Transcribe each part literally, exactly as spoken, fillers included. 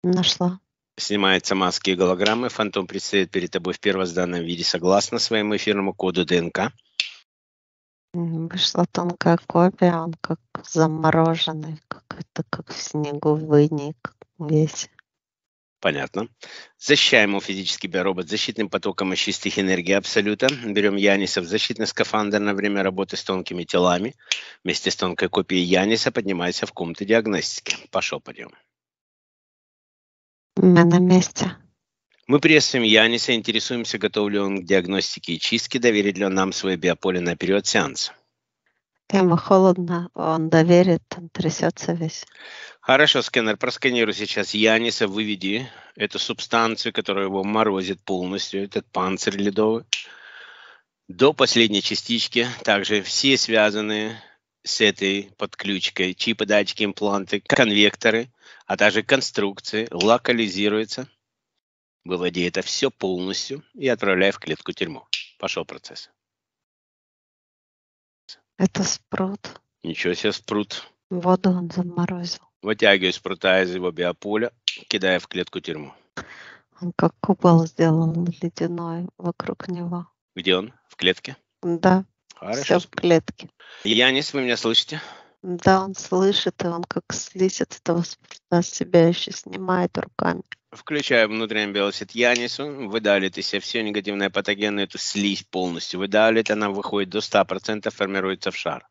Нашла. Снимаются маски и голограммы. Фантом предстоит перед тобой в первозданном виде согласно своему эфирному коду ДНК. М, Вышла тонкая копия, он как замороженный, какой-то как в снегу выник весь. Понятно. Защищаем его физический биоробот защитным потоком из чистых энергий Абсолюта. Берем Яниса в защитный скафандр на время работы с тонкими телами. Вместе с тонкой копией Яниса поднимайся в комнату диагностики. Пошел, пойдем. Мы на месте. Мы приветствуем Яниса, интересуемся, готов ли он к диагностике и чистке, доверит ли он нам свое биополе на период сеанса. Ему холодно, он доверит, он трясется весь. Хорошо, сканер, просканируй сейчас Яниса, выведи эту субстанцию, которая его морозит полностью, этот панцирь ледовый, до последней частички. Также все связанные с этой подключкой чипы, датчики, импланты, конвекторы, а также конструкции локализируются. Выводи это все полностью и отправляй в клетку-тюрьму. Пошел процесс. Это спрут. Ничего себе, спрут. Воду он заморозил. Вытягивай спрута из его биополя, кидая в клетку-тюрьму. Он как купол сделал ледяной вокруг него. Где он? В клетке? Да, Хорошо. все в клетке. Янис, вы меня слышите? Да, он слышит, и он как слизь от этого спрута с себя еще снимает руками. Включая внутренний белосит Янису, выдалит из себя все негативное патогенное, эту слизь полностью выдалит, она выходит до ста процентов, формируется в шар.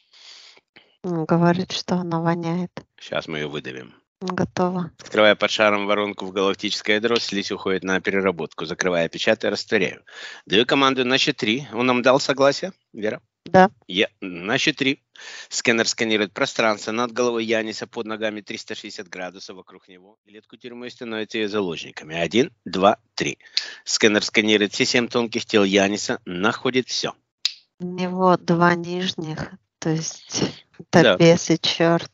Он говорит, что она воняет. Сейчас мы ее выдавим. Готово. Открывая под шаром воронку в галактическое ядро, слизь уходит на переработку. Закрывая, печатая, растворяю. Даю команду на счет три. Он нам дал согласие, Вера? Да. Я. На счет три. Сканер сканирует пространство над головой Яниса, под ногами триста шестьдесят градусов вокруг него. Клетку тюрьмы становятся ее заложниками. Один, два, три. Сканер сканирует все семь тонких тел Яниса, находит все. У него два нижних, то есть это Да. бес и черт.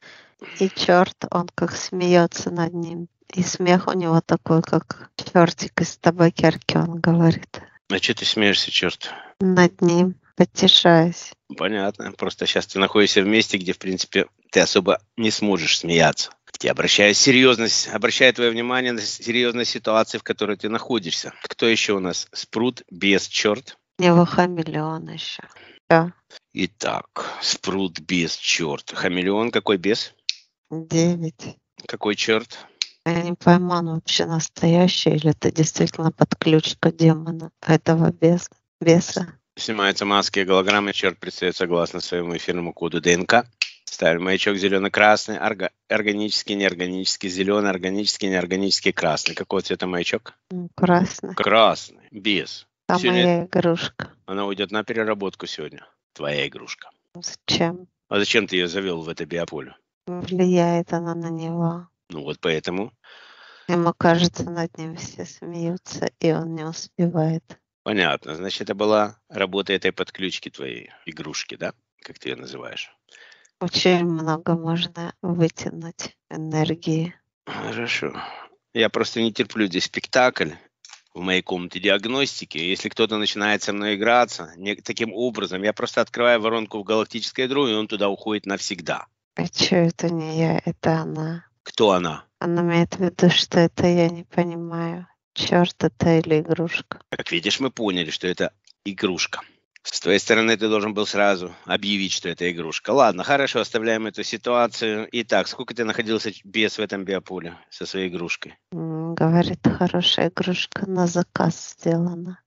И черт, он как смеется над ним. И смех у него такой, как чертик из табакерки, он говорит. А что ты смеешься, черт? Над ним, потешаясь. Понятно. Просто сейчас ты находишься в месте, где, в принципе, ты особо не сможешь смеяться. Я обращаю серьезность, обращаю твое внимание на серьезность ситуации, в которой ты находишься. Кто еще у нас? Спрут, бес, черт. У него хамелеон еще. Да. Итак, спрут, бес, черт. Хамелеон какой бес? Девять. Какой черт? Я не пойму, он вообще настоящий или это действительно подключка демона этого бес, беса. Снимаются маски и голограммы. Черт предстает согласно своему эфирному коду ДНК. Ставим маячок зеленый-красный, орга- органический, неорганический, зеленый, органический, неорганический, красный. Какого цвета маячок? Красный. Красный, без. Там Сегодня моя игрушка. она уйдет на переработку сегодня. Твоя игрушка. Зачем? А зачем ты ее завел в это биополе? Влияет она на него. Ну вот поэтому. Ему кажется, над ним все смеются, и он не успевает. Понятно. Значит, это была работа этой подключки твоей игрушки, да? Как ты ее называешь? Очень много можно вытянуть энергии. Хорошо. Я просто не терплю здесь спектакль в моей комнате диагностики. Если кто-то начинает со мной играться, не, таким образом, я просто открываю воронку в галактическое ядро, и он туда уходит навсегда. А что это не я, это она? Кто она? Она имеет в виду, что это я не понимаю. Черт это или игрушка? Как видишь, мы поняли, что это игрушка. С твоей стороны ты должен был сразу объявить, что это игрушка. Ладно, хорошо, оставляем эту ситуацию. Итак, сколько ты находился без в этом биополе со своей игрушкой? М, Говорит, хорошая игрушка на заказ сделана.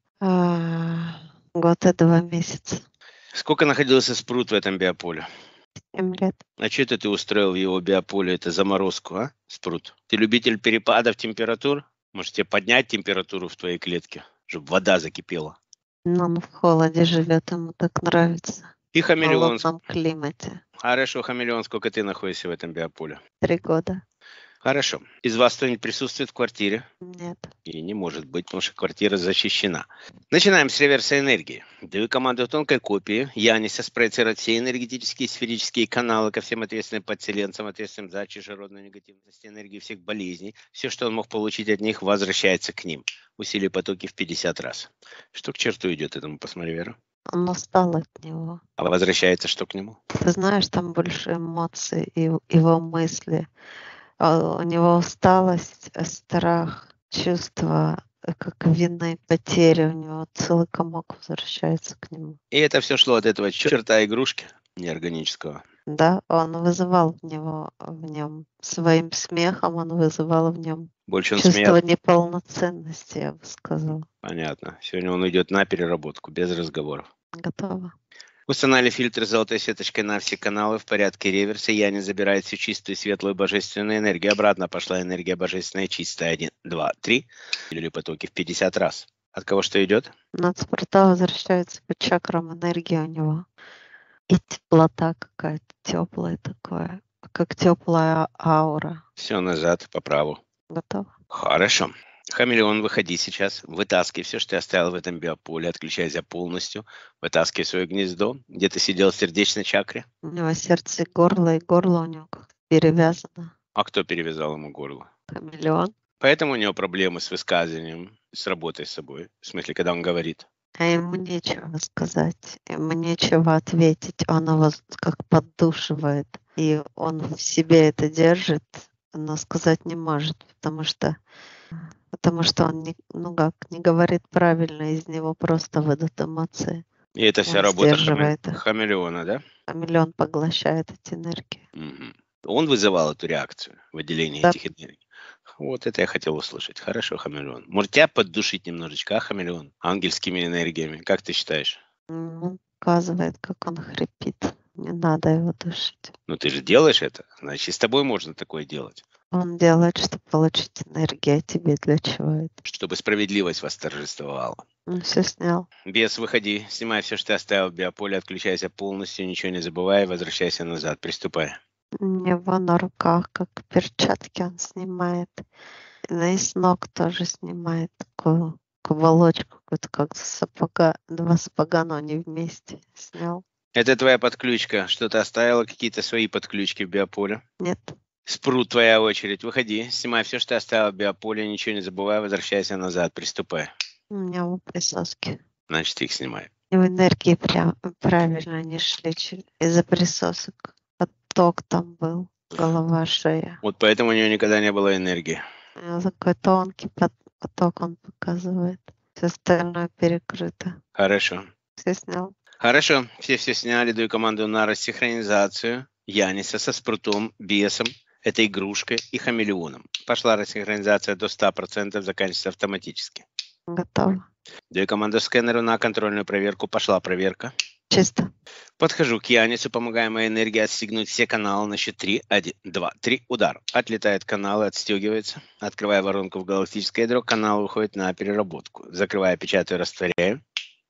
А, год и два месяца. Сколько находился спрут в этом биополе? Семь лет. А что это ты устроил в его биополе, это заморозку, а, спрут? Ты любитель перепадов температур? Может, тебе поднять температуру в твоей клетке, чтобы вода закипела? Но он в холоде живет, ему так нравится. И В хамелеон. холодном климате. Хорошо, хамелеон, сколько ты находишься в этом биополе? Три года. Хорошо. Из вас кто-нибудь присутствует в квартире? Нет. И не может быть, потому что квартира защищена. Начинаем с реверса энергии. Даю команду тонкой копии. Яниса спроецировать все энергетические сферические каналы ко всем ответственным подселенцам, ответственным за чужеродную негативность энергии всех болезней. Все, что он мог получить от них, возвращается к ним. Усилие потоки в пятьдесят раз. Что к черту идет этому, посмотри, Вера. Он устал от него. А возвращается что к нему? Ты знаешь, там больше эмоций и его мысли. А у него усталость, э, страх, чувство, э, как вины, потери. У него целый комок возвращается к нему. И это все шло от этого черта игрушки неорганического. Да, он вызывал в него, в нем своим смехом, он вызывал в нем Больше он чувство смеялся. неполноценности, я бы сказала. Понятно. Сегодня он идет на переработку, без разговоров. Готово. Устанавливали фильтры с золотой сеточкой на все каналы в порядке реверса. Яни забирает всю чистую, светлую, божественную энергию. Обратно пошла энергия божественная, чистая. Один, два, три. Или потоки в пятьдесят раз. От кого что идет? Нацпорта возвращается по чакрам, энергия у него. И теплота какая-то, теплая такое, как теплая аура. Все назад, по праву. Готово. Хорошо. Хамелеон, выходи сейчас, вытаскивай все, что ты оставил в этом биополе, отключайся полностью, вытаскивай свое гнездо, где ты сидел в сердечной чакре. У него сердце и горло, и горло у него как-то перевязано. А кто перевязал ему горло? Хамелеон. Поэтому у него проблемы с высказыванием, с работой с собой, в смысле, когда он говорит. А ему нечего сказать, ему нечего ответить. Он его как поддушивает. И он в себе это держит, но сказать не может, потому что потому что он не, ну как, не говорит правильно, из него просто выйдут эмоции. И это вся Он работа хаме- сдерживает их. хамелеона, да? Хамелеон поглощает эти энергии. Мгм. Он вызывал эту реакцию, выделение Да. этих энергий. Вот это я хотел услышать. Хорошо, хамелеон. Может, тебя поддушить немножечко, а, хамелеон? Ангельскими энергиями. Как ты считаешь? М, Он показывает, как он хрипит. Не надо его душить. Ну, ты же делаешь это. Значит, и с тобой можно такое делать. Он делает, чтобы получить энергию, а тебе для чего это? Чтобы справедливость восторжествовала. Он все снял. Бес, выходи, снимай все, что ты оставил в биополе, отключайся полностью, ничего не забывай, возвращайся назад. Приступай. У него на руках, как перчатки, он снимает. И с ног тоже снимает такую волочку, какую-то как сапога. Два сапога, но они вместе снял. Это твоя подключка. Что ты оставила? Какие-то свои подключки в биополе? Нет. Спрут, твоя очередь. Выходи, снимай все, что ты оставил в биополе, ничего не забывай, возвращайся назад. Приступай. У меня его присоски. Значит, ты их снимай. И в энергии прям правильно не шли чер- из-за присосок. Поток там был. Голова, шея. Вот поэтому у нее никогда не было энергии. У него такой тонкий пот- поток он показывает. Все остальное перекрыто. Хорошо. Все снял. Хорошо, все все сняли, даю команду на рассинхронизацию Яниса со спрутом, бесом, этой игрушкой и хамелеоном. Пошла рассинхронизация до ста процентов, заканчивается автоматически. Готово. Даю команду скэнеру на контрольную проверку. Пошла проверка. Чисто. Подхожу к Янису, помогая моей энергии отстегнуть все каналы на счет три. Один, два, три. Удар. Отлетают каналы, отстегивается. Открывая воронку в галактическое ядро, канал уходит на переработку. Закрывая, печатаю, растворяю.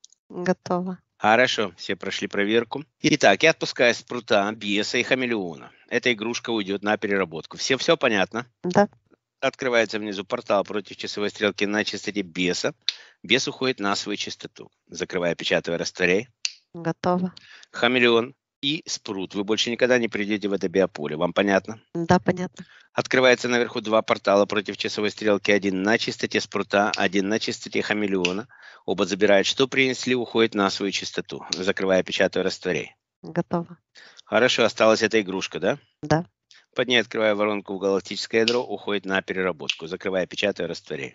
Готово. Хорошо, все прошли проверку. Итак, я отпускаю спрута, беса и хамелеона. Эта игрушка уйдет на переработку. Все, все понятно? Да. Открывается внизу портал против часовой стрелки на частоте беса. Бес уходит на свою частоту. Закрывая, печатаю, растворяй. Готово. Хамелеон и спрут. Вы больше никогда не придете в это биополе. Вам понятно? Да, понятно. Открывается наверху два портала против часовой стрелки. Один на частоте спрута, один на частоте хамелеона. Оба забирают, что принесли, уходит на свою частоту. Закрывая, печатаю, растворяй. Готово. Хорошо, осталась эта игрушка, да? Да. Под ней открывая воронку в галактическое ядро, уходит на переработку. Закрывая, печатаю, растворяй.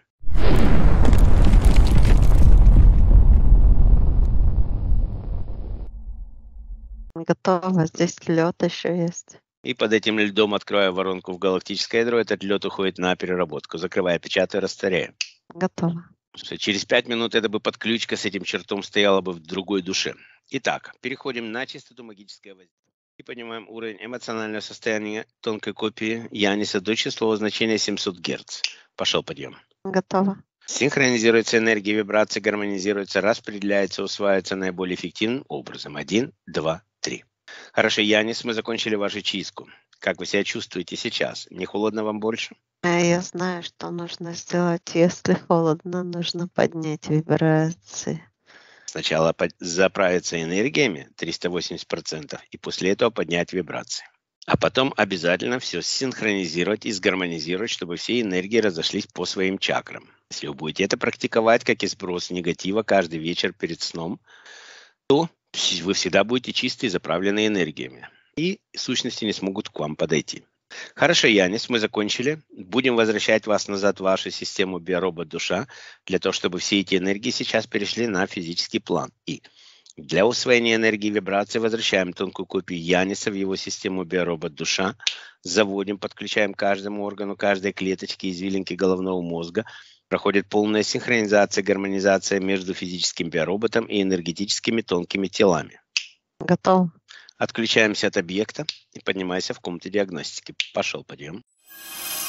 Готово. Здесь лед еще есть. И под этим льдом открываю воронку в галактическое ядро. Этот лед уходит на переработку. Закрывая, печатаю, растворяю. Готово. Через пять минут эта бы подключка с этим чертом стояла бы в другой душе. Итак, переходим на частоту магическое воздействие. И поднимаем уровень эмоционального состояния тонкой копии Яниса до числового значения семьсот герц. Пошел подъем. Готово. Синхронизируется энергия, вибрации, гармонизируется, распределяется, усваивается наиболее эффективным образом. Один, два, три. Хорошо, Янис, мы закончили вашу чистку. Как вы себя чувствуете сейчас? Не холодно вам больше? А я знаю, что нужно сделать. Если холодно, нужно поднять вибрации. Сначала под- заправиться энергиями триста восемьдесят процентов и после этого поднять вибрации. А потом обязательно все синхронизировать и сгармонизировать, чтобы все энергии разошлись по своим чакрам. Если вы будете это практиковать, как и сброс негатива каждый вечер перед сном, то вы всегда будете чистые и заправленные энергиями. И сущности не смогут к вам подойти. Хорошо, Янис, мы закончили. Будем возвращать вас назад в вашу систему биоробот-душа, для того, чтобы все эти энергии сейчас перешли на физический план. И для усвоения энергии вибрации возвращаем тонкую копию Яниса в его систему биоробот-душа, заводим, подключаем к каждому органу, каждой клеточке извилинки головного мозга. Проходит полная синхронизация, гармонизация между физическим биороботом и энергетическими тонкими телами. Готов? Отключаемся от объекта и поднимайся в комнате диагностики. Пошел, подъем.